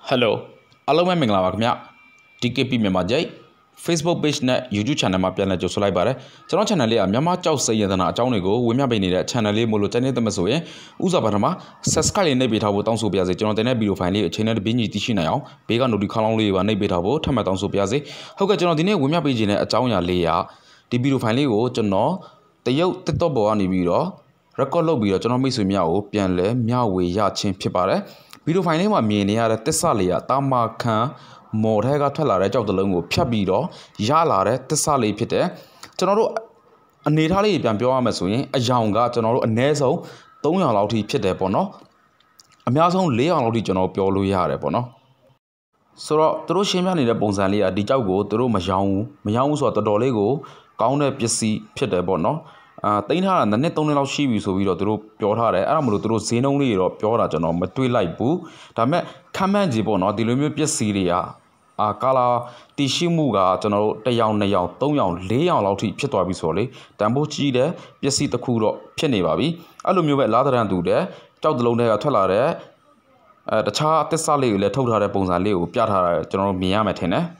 Hello အားလုံးပဲမင်္ဂလာပါခင်ဗျ DKP မြန်မာကြိုက် Facebook page နဲ့ YouTube channel မှာပြန်လည်ကြိုဆိုလိုက်ပါတယ်ကျွန်တော် channel လေးကမြန်မာကြောက်စိတ်ရတနာအကြောင်းတွေကိုဝေမျှပေးနေတဲ့ channel လေးမို့လို့ကြိုက်နေတဲ့မဆိုရင်ဥစားပါထမှာ subscribe လေးနှိပ်ပေးထားဖို့တောင်းဆိုပါရစေကျွန်တော်တင်တဲ့ video file လေးအချိန်နဲ့တပြေးညီသိရှိနိုင်အောင်ဘေးက notification ခေါင်းလောင်းလေးပါနှိပ်ပေးထားဖို့ထပ်မံတောင်းဆိုပါရစေဟုတ်ကဲ့ကျွန်တော်ဒီနေ့ဝေမျှပေးခြင်းတဲ့အကြောင်းအရာလေးကဒီ video file လေးကိုကျွန်တော်တရုတ် TikTok ပေါ်ကနေပြီးတော့ record လုပ်ပြီးတော့ကျွန်တော်မိတ်ဆွေများကိုပြန်လဲမျှဝေရခြင်းဖြစ်ပါတယ်ဗီဒီယိုဖိုင်လေးမှာမြင်နေရတဲ့တစ္ဆလေးကတာမာခံမော်ထဲကထွက်လာတဲ့ကြောက်တလုံးကိုဖြတ်ပြီးတော့ရလာတဲ့တစ္ဆလေးဖြစ်တယ်ကျွန်တော်တို့အနေထားလေးပြန်ပြောရမယ်ဆိုရင်အယောင်ကကျွန်တော်တို့အနည်းဆုံး300လောက်ထိဖြစ်တယ်ပေါ့နော်အများဆုံး400လောက်ထိကျွန်တော်ပြောလို့ရတယ်ပေါ့နော်ဆိုတော့သူတို့ရှင်းပြနေတဲ့ပုံစံလေးကဒီကြောက်ကိုသူတို့မယောင်းဘူးဆိုတော့တော်တော်လေးကိုကောင်းတဲ့ပစ္စည်းဖြစ်တယ်ပေါ့နော်တိန်းထားတာနှစ်3နှစ်လောက်ရှိပြီဆိုပြီးတော့သူတို့ပြောထားတယ်အဲ့ဒါမလို့သူတို့ဈေးနှုန်းလေးတွေတော့ပြောတာကျွန်တော်မတွေးလိုက်ဘူးဒါပေမဲ့ခမ်းမှန်းကြီးပေါ့နော်ဒီလိုမျိုးပစ္စည်းတွေကကာလာတီရှိမှုကကျွန်တော်တို့1ယောင်2ယောင်3ယောင်4ယောင်လောက်ထိဖြစ်သွားပြီဆိုတော့လေတန်ဖိုးကြီးတဲ့ပစ္စည်းတစ်ခုတော့ဖြစ်နေပါပြီအဲ့လိုမျိုးပဲလားတရန်တူတဲ့ကြောက်တလုံးတွေကထွက်လာတဲ့တခြားအသစ်စားလေးတွေလည်းထုတ်ထားတဲ့ပုံစံလေးကိုပြထားတာကျွန်တော်တို့မြင်ရမယ်ထင်တယ်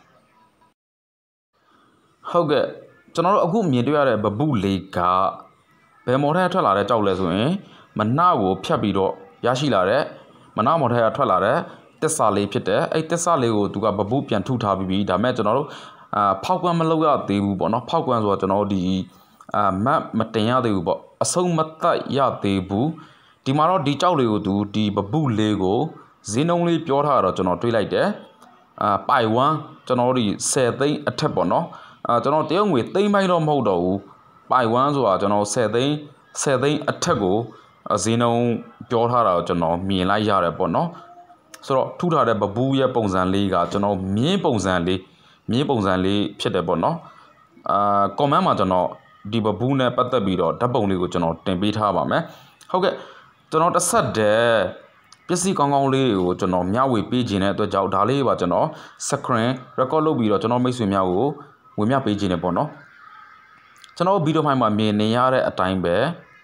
ဟုတ်ကဲ့ကျွန်တော်တို့အခုမြင်တွေ့ရတဲ့ဘပုလေးကဘယ်မော်ထဲထွက်လာတဲ့ကြောက်လဲဆိုရင်မနှကိုဖြတ်ပြီးတော့ရရှိလာတဲ့မနှမော်ထဲကထွက်လာတဲ့တစ္ဆာလေးဖြစ်တယ်အဲ့တစ္ဆာလေးကိုသူကဘပုပြန်ထုထားပြီးဒါမဲ့ကျွန်တော်တို့ဖောက်ကွမ်းမလုပ်ရသေးဘူးပေါ့နော်ဖောက်ကွမ်းဆိုတော့ကျွန်တော်တို့ဒီမတ်မတင်ရသေးဘူးပေါ့အဆုံးမသက်ရသေးဘူးဒီမှာတော့ဒီကြောက်လေးကိုသူဒီဘပုလေးကိုဈေးနှုန်းလေးပြောထားတော့ကျွန်တော်တွေးလိုက်တယ်ပိုင်1ကျွန်တော်တို့ဒီ10သိန်းအထက်ပေါ့နော်ကျွန်တော်တရုတ်ငွေသိန်းပိုင်းတော့မဟုတ်တော့ဘူးပိုင်1ဆိုတာကျွန်တော်10သိန်းအထက်ကိုဈေးနှုန်းပြောထားတာကိုကျွန်တော်မြင်လိုက်ရတယ်ပေါ့နော်ဆိုတော့ထုထားတဲ့ဘဘူးရဲ့ပုံစံလေးကကျွန်တော်မြင်းပုံစံလေးဖြစ်တယ်ပေါ့နော်comment မှာကျွန်တော်ဒီဘဘူးနဲ့ပတ်သက်ပြီးတော့ဓာတ်ပုံလေးကိုကျွန်တော်တင်ပေးထားပါမယ်ဟုတ်ကဲ့ကျွန်တော်တစ်ဆက်တည်းပစ္စည်းကောင်းကောင်းလေးကိုကျွန်တော်မျှဝေပေးခြင်းတဲ့အတွက်ကြောင့်ဒါလေးပါကျွန်တော် screen record လုပ်ပြီးတော့ကျွန်တော်မိတ်ဆွေများကိုဝင်မြပေးခြင်းနဲ့ပေါ့နော်ကျွန်တော်ဗီဒီယိုဖိုင်မှာမြင်နေရတဲ့အတိုင်းပဲ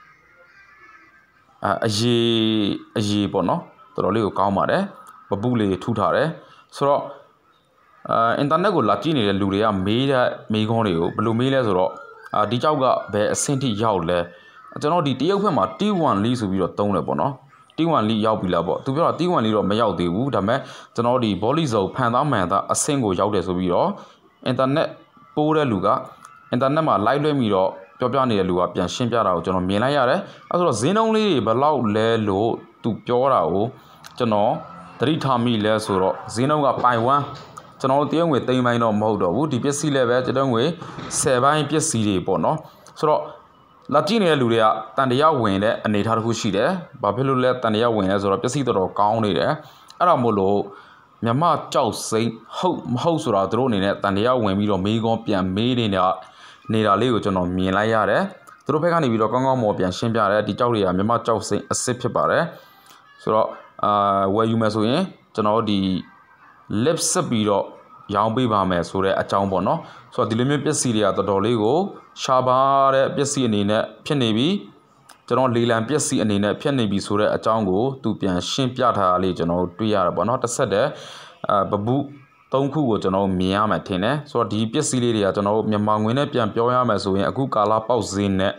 အရေးပေါ့နော်တော်တော်လေးကိုကောင်းပါတယ်ဘပုလေးထူထားတယ်ဆိုတော့အင်တာနက်ကိုလာကြည့်နေတဲ့လူတွေကမေးတဲ့မေးခွန်းတွေကိုဘယ်လိုမေးလဲဆိုတော့ဒီကြောက်ကဘယ်အဆင့်ထိရောက်လဲကျွန်တော်ဒီတရုတ်ဘက်မှာ T1 လီဆိုပြီးတော့သုံးတယ်ပေါ့နော် T1 လီရောက်ပြီလားပေါ့သူပြောတာ T1 လီတော့မရောက်သေးဘူးဒါပေမဲ့ကျွန်တော်ဒီဘောလီစုံဖန်သားမှန်သားအဆင့်ကိုရောက်တယ်ဆိုပြီးတော့အင်တာနက်ပိုးတဲ့လူကအင်တာနက်မှာ live လွှင့်ပြီးတော့ပြောပြနေတဲ့လူကပြန်ရှင်းပြတာကိုကျွန်တော်မြင်လိုက်ရတယ်အဲဆိုတော့ဈေးနှုန်းလေးတွေဘယ်လောက်လဲလို့သူပြောတာကိုကျွန်တော်သတိထားမိလဲဆိုတော့ဈေးနှုန်းကပိုင်1ကျွန်တော်တရုတ်ငွေ3ပိုင်းတော့မဟုတ်တော့ဘူးဒီပစ္စည်းလည်းပဲကျွန်တော်ငွေ10ပိုင်းပစ္စည်းတွေပေါ့နော်ဆိုတော့လာကြည့်နေတဲ့လူတွေကတန်တရားဝင်တဲ့အနေအထားတစ်ခုရှိတယ်ဘာဖြစ်လို့လဲတန်တရားဝင်လဲဆိုတော့ပစ္စည်းတော်တော်ကောင်းနေတယ်အဲ့ဒါမို့လို့မြမကြောက်စိမ့်ဟုတ်မဟုတ်ဆိုတာသူတို့အနေနဲ့တန်တရားဝင်ပြီးတော့မေးခွန်းပြန်မေးနေတာလေးကိုကျွန်တော်မြင်လိုက်ရတယ်သူတို့ဘက်ကနေပြီးတော့ကောင်းကောင်းမော်ပြန်ရှင်းပြတယ်ဒီကြောက်တွေကမြမကြောက်စိမ့်အစ်စ်ဖြစ်ပါတယ်ဆိုတော့ဝယ်ယူမယ်ဆိုရင်ကျွန်တော်ဒီ lip ဆက်ပြီးတော့ရောင်းပေးပါမယ်ဆိုတဲ့အကြောင်းပေါ့နော်ဆိုတော့ဒီလိုမျိုးပစ္စည်းတွေကတော်တော်လေးကိုရှားပါတဲ့ပစ္စည်းအနေနဲ့ဖြစ်နေပြီကျွန်တော်လေလံပစ္စည်းအနေနဲ့ဖြစ်နေပြီဆိုတဲ့အကြောင်းကိုသူပြန်ရှင်းပြထားတာလေးကျွန်တော်တွေ့ရတာပေါ့နော်တစ်ဆက်တည်းဘပု3ခုကိုကျွန်တော်မြင်ရမှာထင်တယ်ဆိုတော့ဒီပစ္စည်းလေးတွေကကျွန်တော်မြန်မာငွေနဲ့ပြန်ပြောရမယ်ဆိုရင်အခုကာလာပေါက်ဈေးနဲ့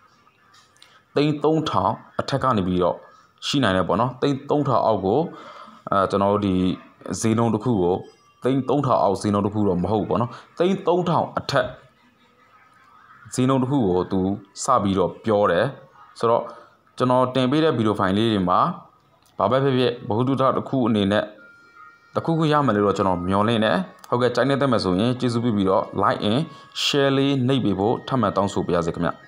3000အထက်ကနေပြီးတော့ရှိနိုင်တယ်ပေါ့နော်3000အောက်ကိုကျွန်တော်ဒီဈေးနှုန်းတစ်ခုကို3000အောက်ဈေးနှုန်းတစ်ခုတော့မဟုတ်ဘူးပေါ့နော်3000အထက်ဈေးနှုန်းတစ်ခုကိုသူစပြီးတော့ပြောတယ်ဆိုတော့ကျွန်တော်တင်ပေးတဲ့ဗီဒီယိုဖိုင်လေးတွေမှာဘာပဲဖြစ်ဖြစ်ဘဟုတုတတစ်ခုအနေနဲ့တစ်ခုခုရမယ်လို့တော့ကျွန်တော်မျှော်လင့်တယ်ဟုတ်ကဲ့ကြိုက်နေတဲ့မယ်ဆိုရင်ကျေးဇူးပြုပြီးတော့ like and share လေးနှိပ်ပေးဖို့ထပ်မံတောင်းဆိုပါရစေခင်ဗျ